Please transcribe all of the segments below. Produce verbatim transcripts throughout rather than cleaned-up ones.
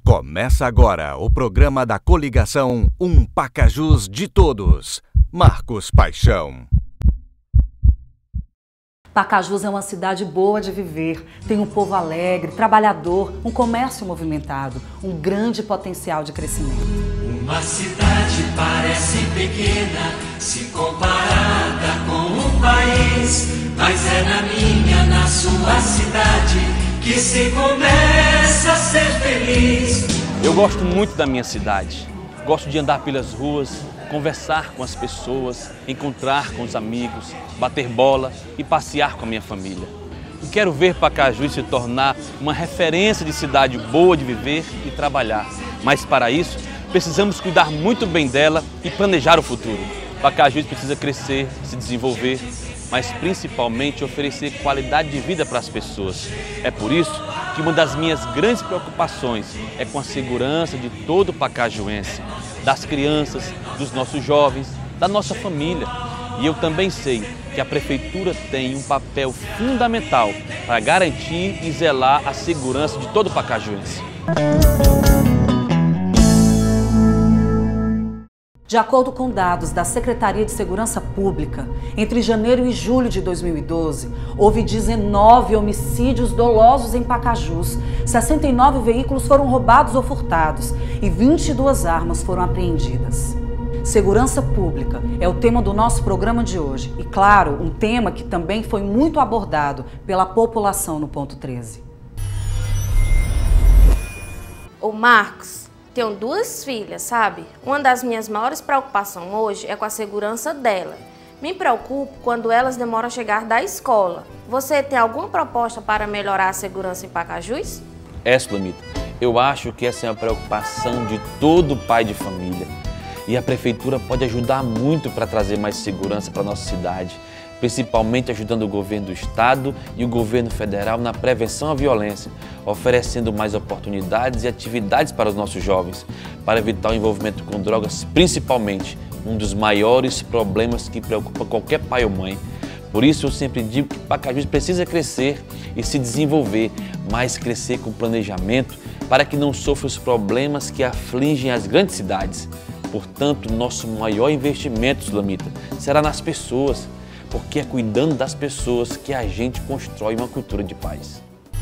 Começa agora o programa da coligação Um Pacajus de Todos. Marcos Paixão. Pacajus é uma cidade boa de viver, tem um povo alegre, trabalhador, um comércio movimentado, um grande potencial de crescimento. Uma cidade parece pequena se comparada com o país, mas é na minha, na sua cidade que se começa a ser feliz. Eu gosto muito da minha cidade, gosto de andar pelas ruas, conversar com as pessoas, encontrar com os amigos, bater bola e passear com a minha família. Eu quero ver Pacajus se tornar uma referência de cidade boa de viver e trabalhar, mas para isso precisamos cuidar muito bem dela e planejar o futuro. Pacajus precisa crescer, se desenvolver, mas principalmente oferecer qualidade de vida para as pessoas. É por isso que uma das minhas grandes preocupações é com a segurança de todo pacajuense, das crianças, dos nossos jovens, da nossa família. E eu também sei que a Prefeitura tem um papel fundamental para garantir e zelar a segurança de todo pacajuense. De acordo com dados da Secretaria de Segurança Pública, entre janeiro e julho de dois mil e doze, houve dezenove homicídios dolosos em Pacajus, sessenta e nove veículos foram roubados ou furtados e vinte e duas armas foram apreendidas. Segurança Pública é o tema do nosso programa de hoje e, claro, um tema que também foi muito abordado pela população no Ponto treze. Ô Marcos, tenho duas filhas, sabe? Uma das minhas maiores preocupações hoje é com a segurança dela. Me preocupo quando elas demoram a chegar da escola. Você tem alguma proposta para melhorar a segurança em Pacajus? É, Sulamita, eu acho que essa é uma preocupação de todo pai de família. E a Prefeitura pode ajudar muito para trazer mais segurança para a nossa cidade, principalmente ajudando o governo do Estado e o governo federal na prevenção à violência, oferecendo mais oportunidades e atividades para os nossos jovens, para evitar o envolvimento com drogas, principalmente um dos maiores problemas que preocupa qualquer pai ou mãe. Por isso eu sempre digo que Pacajus precisa crescer e se desenvolver, mas crescer com planejamento para que não sofra os problemas que afligem as grandes cidades. Portanto, nosso maior investimento, Sulamita, será nas pessoas, porque é cuidando das pessoas que a gente constrói uma cultura de paz.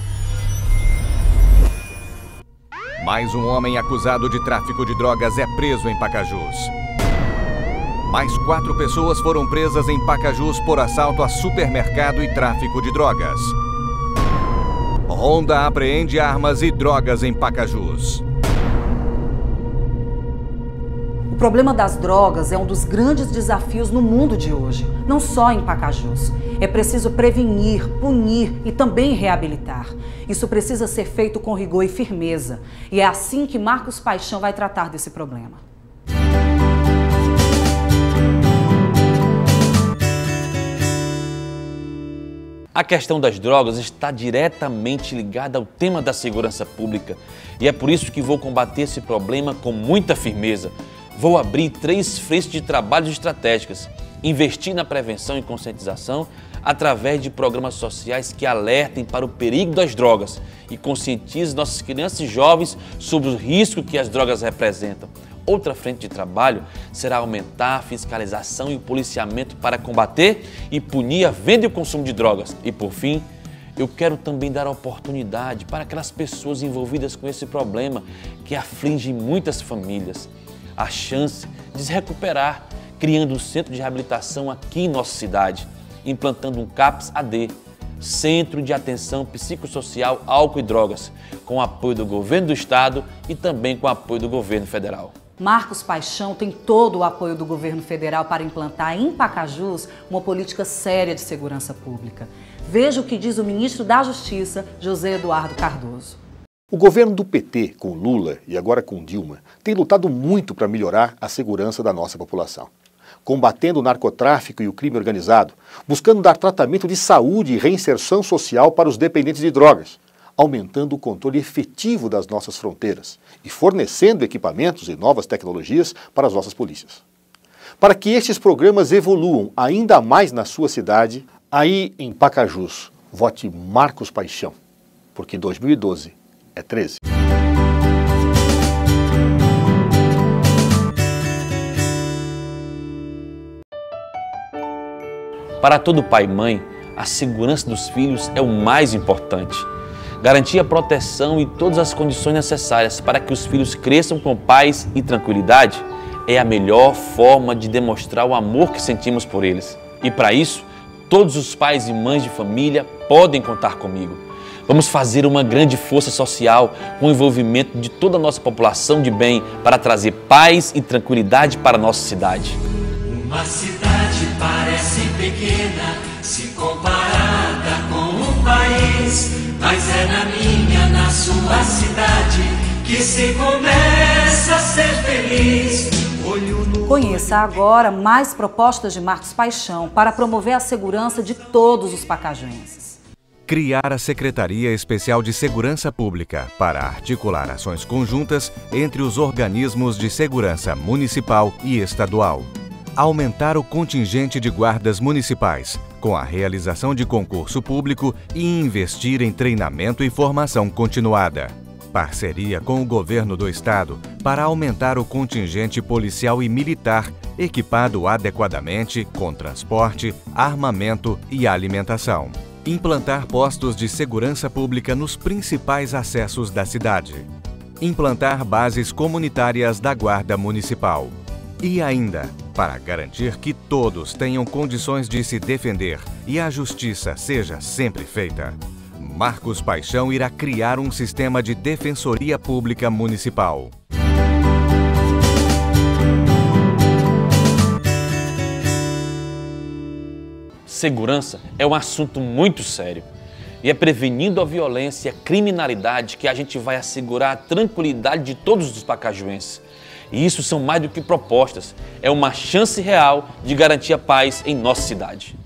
Mais um homem acusado de tráfico de drogas é preso em Pacajus. Mais quatro pessoas foram presas em Pacajus por assalto a supermercado e tráfico de drogas. Ronda apreende armas e drogas em Pacajus. O problema das drogas é um dos grandes desafios no mundo de hoje, não só em Pacajus. É preciso prevenir, punir e também reabilitar. Isso precisa ser feito com rigor e firmeza. E é assim que Marcos Paixão vai tratar desse problema. A questão das drogas está diretamente ligada ao tema da segurança pública. E é por isso que vou combater esse problema com muita firmeza. Vou abrir três frentes de trabalhos estratégicas, investir na prevenção e conscientização através de programas sociais que alertem para o perigo das drogas e conscientizem nossas crianças e jovens sobre o risco que as drogas representam. Outra frente de trabalho será aumentar a fiscalização e o policiamento para combater e punir a venda e o consumo de drogas. E por fim, eu quero também dar oportunidade para aquelas pessoas envolvidas com esse problema que aflige muitas famílias a chance de se recuperar, criando um centro de reabilitação aqui em nossa cidade, implantando um CAPS A D, Centro de Atenção Psicossocial, Álcool e Drogas, com apoio do governo do Estado e também com apoio do governo federal. Marcos Paixão tem todo o apoio do governo federal para implantar em Pacajus uma política séria de segurança pública. Veja o que diz o ministro da Justiça, José Eduardo Cardoso. O governo do P T, com Lula e agora com Dilma, tem lutado muito para melhorar a segurança da nossa população, combatendo o narcotráfico e o crime organizado, buscando dar tratamento de saúde e reinserção social para os dependentes de drogas, aumentando o controle efetivo das nossas fronteiras e fornecendo equipamentos e novas tecnologias para as nossas polícias. Para que estes programas evoluam ainda mais na sua cidade, aí em Pacajus, vote Marcos Paixão, porque dois mil e doze é treze. Para todo pai e mãe, a segurança dos filhos é o mais importante. Garantir a proteção e todas as condições necessárias para que os filhos cresçam com paz e tranquilidade é a melhor forma de demonstrar o amor que sentimos por eles. E para isso, todos os pais e mães de família podem contar comigo. Vamos fazer uma grande força social com o envolvimento de toda a nossa população de bem para trazer paz e tranquilidade para a nossa cidade. Uma cidade parece pequena se comparada com o país, mas é na minha, na sua cidade que se começa a ser feliz. Olho no... Conheça agora mais propostas de Marcos Paixão para promover a segurança de todos os pacajuenses. Criar a Secretaria Especial de Segurança Pública para articular ações conjuntas entre os organismos de segurança municipal e estadual. Aumentar o contingente de guardas municipais, com a realização de concurso público e investir em treinamento e formação continuada. Parceria com o governo do estado para aumentar o contingente policial e militar equipado adequadamente com transporte, armamento e alimentação. Implantar postos de segurança pública nos principais acessos da cidade. Implantar bases comunitárias da Guarda Municipal. E ainda, para garantir que todos tenham condições de se defender e a justiça seja sempre feita, Marcos Paixão irá criar um sistema de defensoria pública municipal. Segurança é um assunto muito sério. E é prevenindo a violência e a criminalidade que a gente vai assegurar a tranquilidade de todos os pacajuenses. E isso são mais do que propostas, é uma chance real de garantir a paz em nossa cidade.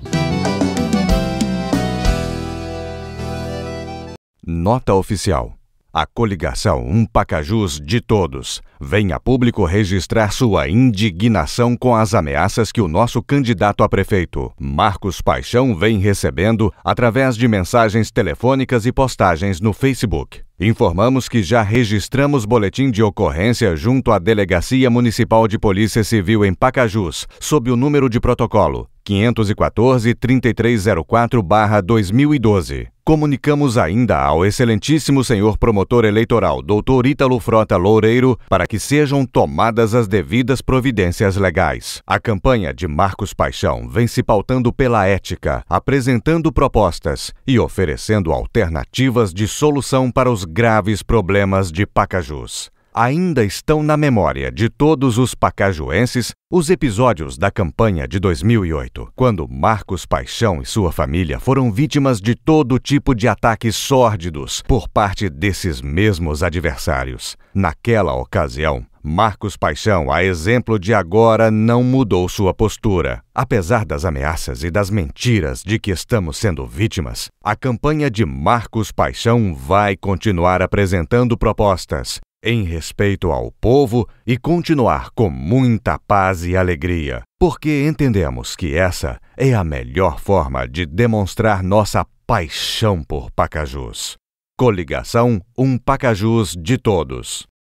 Nota oficial. A coligação Um Pacajus de Todos vem a público registrar sua indignação com as ameaças que o nosso candidato a prefeito, Marcos Paixão, vem recebendo através de mensagens telefônicas e postagens no Facebook. Informamos que já registramos boletim de ocorrência junto à Delegacia Municipal de Polícia Civil em Pacajus, sob o número de protocolo quinhentos e quatorze, trinta e três zero quatro barra dois mil e doze. Comunicamos ainda ao excelentíssimo senhor promotor eleitoral, doutor Ítalo Frota Loureiro, para que sejam tomadas as devidas providências legais. A campanha de Marcos Paixão vem se pautando pela ética, apresentando propostas e oferecendo alternativas de solução para os graves problemas de Pacajus. Ainda estão na memória de todos os pacajuenses os episódios da campanha de dois mil e oito, quando Marcos Paixão e sua família foram vítimas de todo tipo de ataques sórdidos por parte desses mesmos adversários. Naquela ocasião, Marcos Paixão, a exemplo de agora, não mudou sua postura. Apesar das ameaças e das mentiras de que estamos sendo vítimas, a campanha de Marcos Paixão vai continuar apresentando propostas em respeito ao povo e continuar com muita paz e alegria, porque entendemos que essa é a melhor forma de demonstrar nossa paixão por Pacajus. Coligação Um Pacajus de Todos.